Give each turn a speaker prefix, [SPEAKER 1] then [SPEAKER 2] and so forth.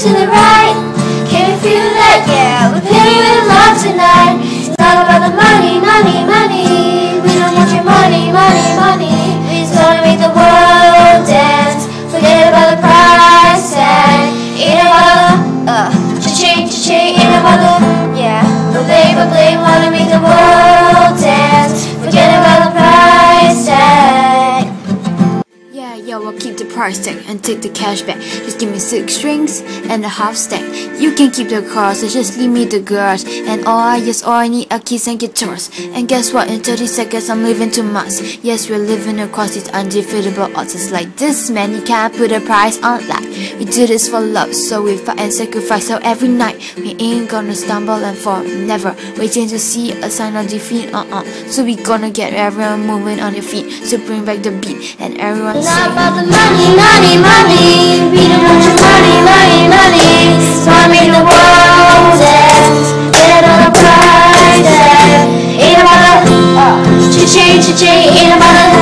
[SPEAKER 1] to the right. Can you feel that? Yeah, we're playing with love tonight. It's not about the money, money, money. We don't want your money, money, money. We just wanna make the world dance. Forget about the price tag. Ain't about the cha-ching, ain't about the, yeah. But blame, wanna make the world dance. Forget about the price tag.
[SPEAKER 2] Yeah, yo, I'll keep the price tag and take the cash back. Just give me 6 strings and a half stack. You can keep the cars, so just leave me the girls. And all I need are keys and guitars. And guess what? In 30 seconds I'm leaving to Mars. Yes, we're living across these undefeatable odds. It's like this, man, you can't put a price on life. We do this for love, so we fight and sacrifice. So every night we ain't gonna stumble and fall, never waiting to see a sign of defeat. So we gonna get everyone moving on their feet. So bring back the beat and everyone
[SPEAKER 1] It's
[SPEAKER 2] sing.
[SPEAKER 1] not about the money, money, money. We don't want your money, money, money. Just wanna make the world dance. Get on the price tag. Ain't about the cha-ching, cha-ching. Ain't about the